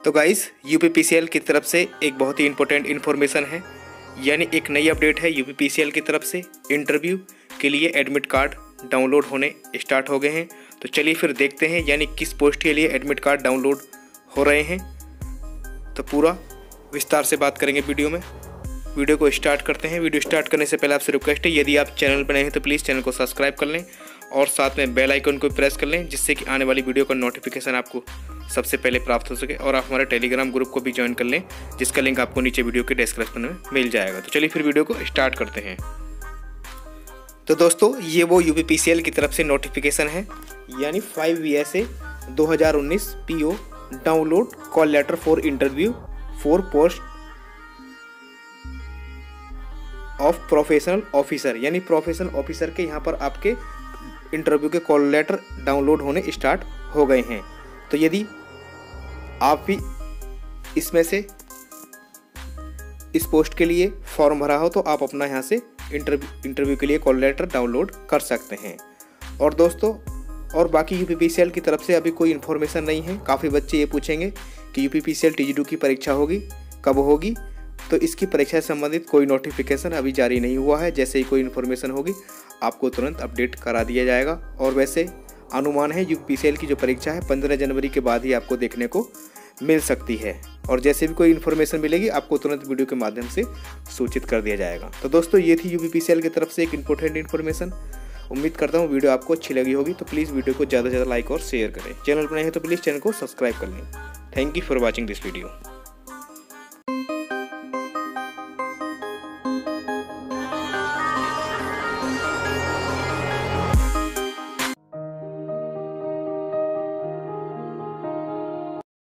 तो guys UPPCL की तरफ से एक बहुत ही इंपॉर्टेंट इन्फॉर्मेशन है, यानी एक नई अपडेट है। यूपीपीसीएल की तरफ से इंटरव्यू के लिए एडमिट कार्ड डाउनलोड होने स्टार्ट हो गए हैं। तो चलिए फिर देखते हैं यानी किस पोस्ट के लिए एडमिट कार्ड डाउनलोड हो रहे हैं। तो पूरा विस्तार से बात करेंगे वीडियो में। वीडियो को स्टार्ट करते हैं। वीडियो स्टार्ट करने से पहले आपसे रिक्वेस्ट है, यदि आप चैनल पर नए हैं तो प्लीज़ चैनल को सब्सक्राइब कर लें और साथ में बेल आइकन को प्रेस कर लें, जिससे कि आने वाली वीडियो का नोटिफिकेशन आपको सबसे पहले प्राप्त हो सके। और आप हमारे टेलीग्राम ग्रुप को भी ज्वाइन कर लें, जिसका लिंक आपको नीचे वीडियो के डिस्क्रिप्शन में मिल जाएगा। तो चलिए फिर वीडियो को स्टार्ट करते हैं। तो दोस्तों ये वो यूपीपीसीएल की तरफ से नोटिफिकेशन है, यानी 5 VSA 2019 PO download call letter for interview for post of professional officer, यानी प्रोफेशनल ऑफिसर के यहाँ पर आपके इंटरव्यू के कॉल लेटर डाउनलोड होने स्टार्ट हो गए हैं। तो यदि आप भी इसमें से इस पोस्ट के लिए फॉर्म भरा हो तो आप अपना यहाँ से इंटरव्यू के लिए कॉल लेटर डाउनलोड कर सकते हैं। और दोस्तों और बाकी यूपीपीसीएल की तरफ से अभी कोई इन्फॉर्मेशन नहीं है। काफ़ी बच्चे ये पूछेंगे कि यूपीपीसीएल TG2 की परीक्षा होगी, कब होगी। तो इसकी परीक्षा से संबंधित कोई नोटिफिकेशन अभी जारी नहीं हुआ है। जैसे ही कोई इन्फॉर्मेशन होगी आपको तुरंत अपडेट करा दिया जाएगा। और वैसे अनुमान है यूपीपीसीएल की जो परीक्षा है 15 जनवरी के बाद ही आपको देखने को मिल सकती है। और जैसे भी कोई इन्फॉर्मेशन मिलेगी आपको तुरंत वीडियो के माध्यम से सूचित कर दिया जाएगा। तो दोस्तों ये थी यूपीपीसीएल की तरफ से एक इंपॉर्टेंट इन्फॉर्मेशन। उम्मीद करता हूँ वीडियो आपको अच्छी लगी होगी। तो प्लीज़ वीडियो को ज़्यादा से ज़्यादा लाइक और शेयर करें। चैनल पर नए हैं तो प्लीज़ चैनल को सब्सक्राइब कर लें। Thank you for watching this video.